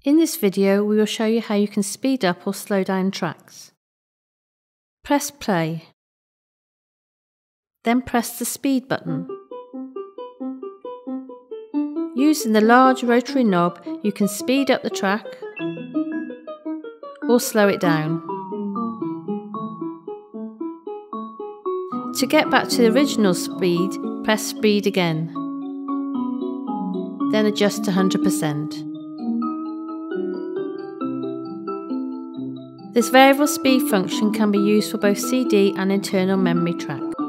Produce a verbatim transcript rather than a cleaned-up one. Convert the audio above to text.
In this video, we will show you how you can speed up or slow down tracks. Press play. Then press the speed button. Using the large rotary knob, you can speed up the track or slow it down. To get back to the original speed, press speed again. Then adjust to one hundred percent. This variable speed function can be used for both C D and internal memory track.